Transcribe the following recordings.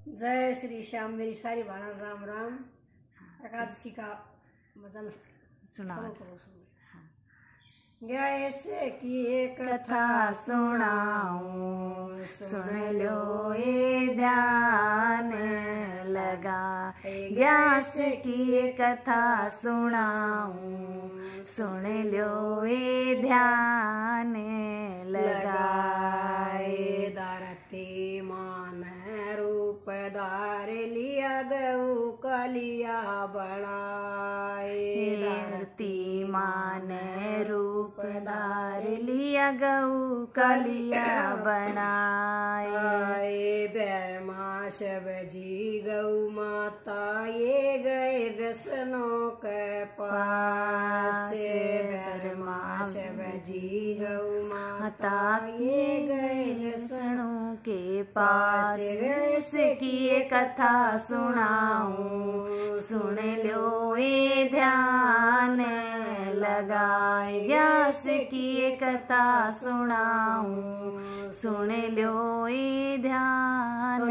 जय श्री श्याम। मेरी सारी भाणा राम राम। एकादशी का भजन सुना। गैसे की कथा सुनाऊं, सुन लो ये ध्यान लगा। ग्यास की कथा सुनाऊं, सुन लो ये ध्यान लगाए। धरती मान रूप धार लिया गऊ कलिया बनाए। धरती मान रूप धार लिया गऊ कलिया बनाए। ब्रह्मा शिव जी गौ माता ये गए विष्णु के पास। ब्रह्मा शिव जी गौ माता ये गए विष्णु के पास। की कथा सुनाऊं, सुन लो ये ध्यान लगाए। ग्यास की कथा सुनाऊं, सुन लो ये ध्यान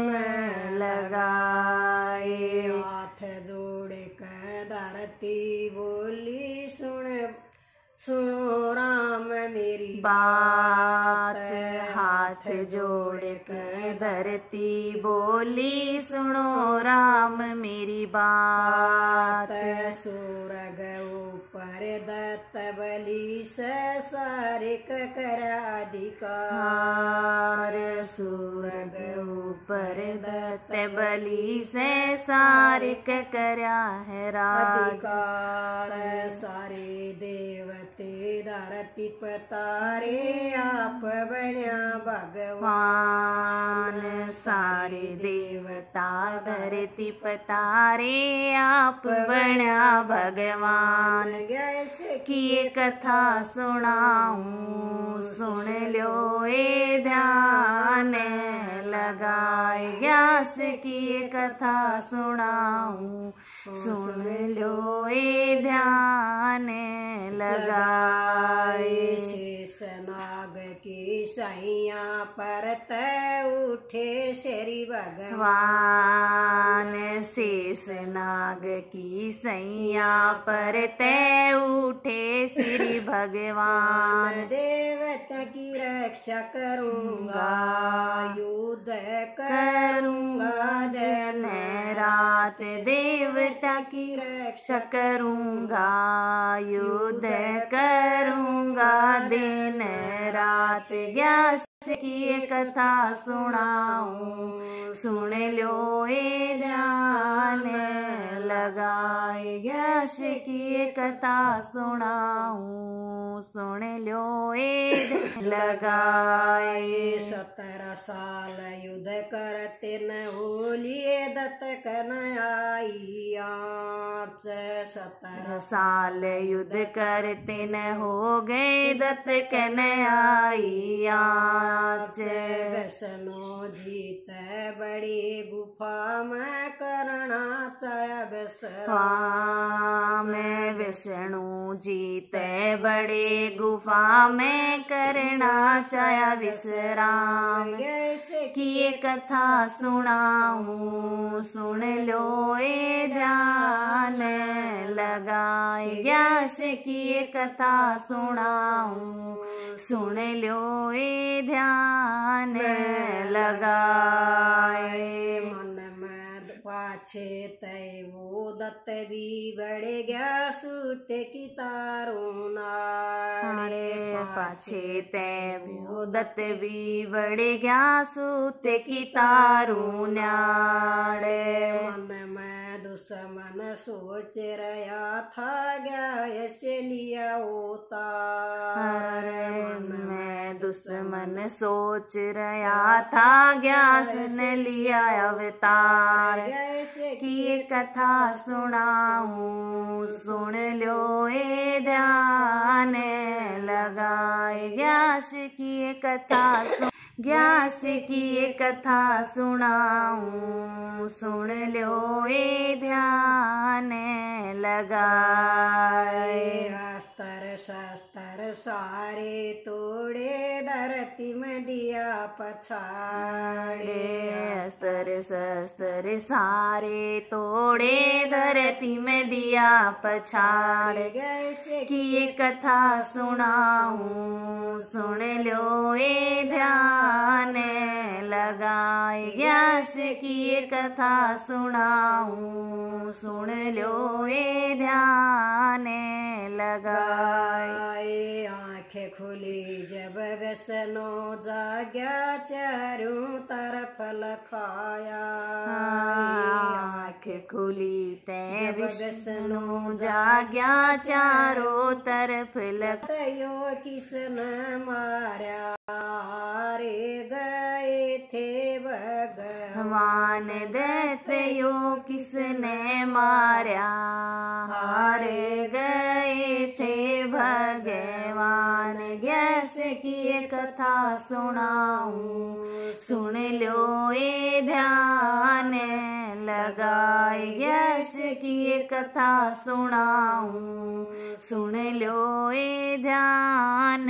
लगाए। हाथ जोड़ कर धरती बोली सुनो राम मेरी बात। हाथ जोड़ कर धरती बोली सुनो राम मेरी बात। सूरग ऊपर दत्त बलि से सारिक कर अधिकार। सूरज ऊपर दत्त बलि से सारिक करया है अधिकार। सारे देवते धरती पतारे आप बन्या भगवान। सारे देवता धरती पतारे आप बन्या भगवान। की कथा सुनाऊं, सुन लो ये ध्यान लगाए। ग्यास की कथा सुनाऊं, सुन लो ये ध्यान लगाए। शेष नाग की सैया पर तय उठे श्री भगवान। शेष नाग की सैया पर तय उठे श्री भगवान। देवता की रक्षा करूंगा, युद्ध करूंगा दिन रात। देवता की रक्षा करूंगा, युद्ध करूंगा दिन रात। ग्यास की कथा सुनाऊं, सुन लो ये ध्यान लगाए। ग्यास की कथा सुनाऊं, सुन लो ये लगाए। 17 साल युद्ध करते न होलिए दत्त कन्हैया। 17 साल युद्ध करते न हो गए दत्त कन्हैया। विष्णु जीत बड़ी गुफा में करना चाहे विश्राम। विष्णु जीत बड़े गुफा में करना चाहे विश्राम। की कथा सुनाऊं, सुन लो ये ध्यान लगाए। ग्यास की कथा सुनाऊं, सुन लो ये ध्यान लगाए। मन में पाछे तय वो दत्त भी बढ़ गया सूते की तारों नाड़े। पाछे तय वो दत्त भी बढ़ गया सूते की तारों नाड़े। मन में दुश्मन सोच रहा था गैस लिया उतार। मैं दुश्मन सोच रहा था ग्यास ने लिया अवतार। की कथा सुनाऊं, सुन लो ये ध्यान लगाए। ग्यास की कथा ग्यास की कथा सुनाऊं, सुन लो ये ध्यान लगाए। अस्तर शस्त्र सारे तोड़े धरती में दिया पछाड़े। अस्त्र शस्त्र सारे तोड़े धरती में दिया पछाड़े। कि ये कथा सुनाऊं सुन लो ये ध्यान लगाए। ग्यास की ये कथा सुनाऊं सुन लो ये ध्यान लगाए। आंखें खुली जब व्यसनो जाग्या चारों तरफ लखाया। आँख खुली ते विष्णु जाग्या चारों तरफ लखयो किसने मारा रे गए थे भगवान दैत्यो किसने मारा हारे गए थे भगवान। ग्यास की कथा सुनाऊं सुन लो ये ध्यान लगाए। ग्यास की कथा सुनाऊं सुन लो ये ध्यान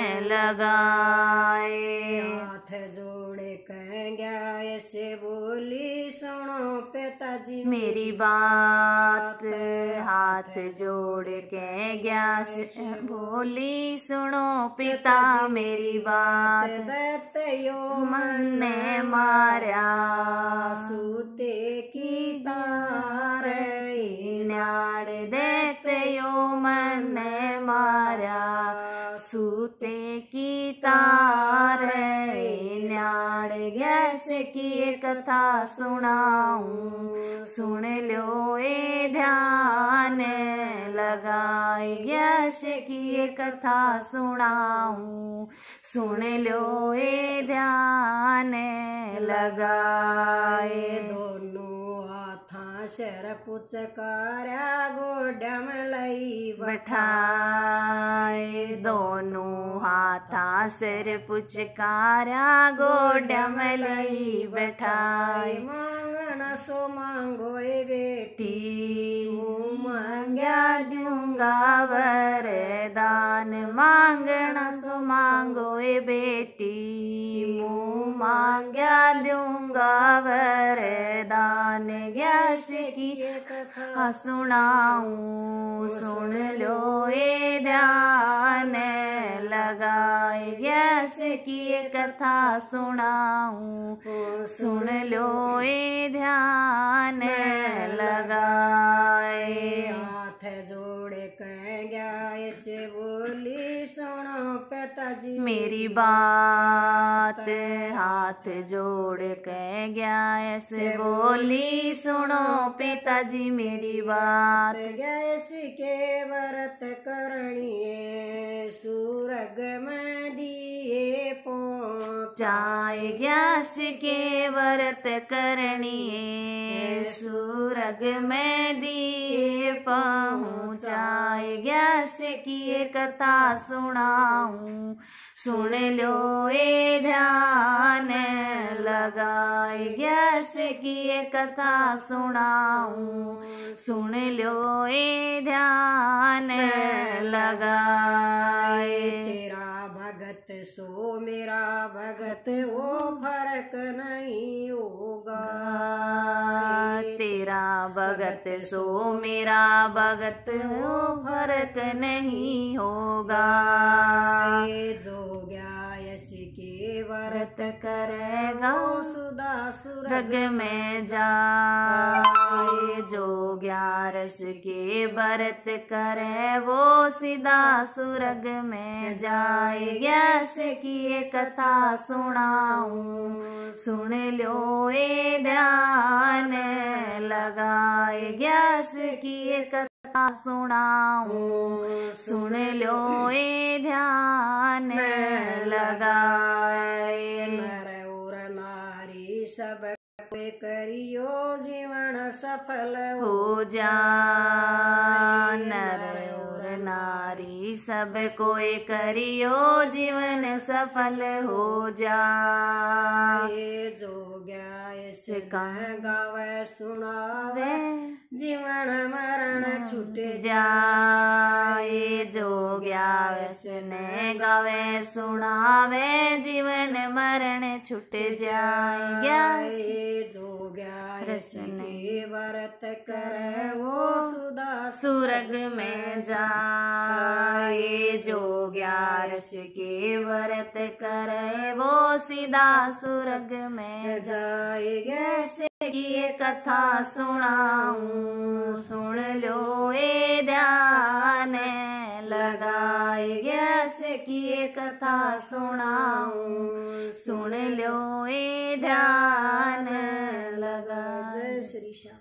लगाए। हाथ जोड़े कह गया ऐसे बोली सुनो पिताजी मेरी बात। हाथ जोड़ के ग्यास बोली सुनो पिता मेरी बात। दैत्यो मन ने मारा सूते की तार नाड़। दैत्यो मन ने मारा सूते की तार नाड़। ग्यास की कथा सुनाऊं सुन लो ये ध्यान लगाए। ग्यास की कथा सुनाऊं सुन लो ये ध्यान लगाए। दोनों हाथा सिर पुचकारा गोडम लई बैठाए। दोनों हाथा सिर पुचकारा गोडम लई बैठाए। मांगना सो मांगो ए बेटी मांग्या दूंगा वरदान। मांगना सो मांगो ए बेटी मुँह मांग्या दूंगा वरदान। ग्यास की कथा सुनाऊं सुन लो ये ध्यान लगाए। ग्यास की कथा सुनाऊं सुन लो ये ध्यान लगाए। हाथ जोड़े कह गया ऐसे बोली सुनो पिताजी मेरी बात। हाथ जोड़ के गया ऐसे बोली सुनो पिताजी मेरी बात। गैस के व्रत करनिए सूरग में दिए पहुँचाए। ग्यास के व्रत करनिए सूरग में दिए पहुँचाए। ग्यास की कथा सुनाऊं सुन लो ये ध्यान लगाए। ग्यास की कथा सुनाऊं सुन लो ये ध्यान लगाए। तेरा भगत सो मेरा भगत वो फर्क नहीं होगा। तेरा भगत सो मेरा भगत वो फर्क नहीं होगा। जो ग्यास के व्रत करेगा सुदा सुरग में जाए। जो ग्यारस के व्रत करे वो सीधा सुरग में जाए। ग्यास की कथा सुनाऊं सुन लो ये ध्यान लगाए। ग्यास की कथा सुनाऊं सुन लो ये ध्यान लगाए। नर और नारी सब करियो जीवन सफल हो जा। नर और नारी सब कोई करियो जीवन सफल हो जाए। जो ग्यास से गावे सुनावे जीवन मरण छूट जाए। जोग्या वैसने गावे सुनावे जीवन मरण छूट जाए। जोग्या रसने व्रत करे वो सुधा सुरग में जाए। जोग्या रस के व्रत करे वो सीधा सुरग में जाएगा। से ये कथा सुनाऊं सुन लो ए ध्यान लगाए। से की ये कथा सुनाऊं सुन लो ए ध्यान लगा। जय श्री श्याम।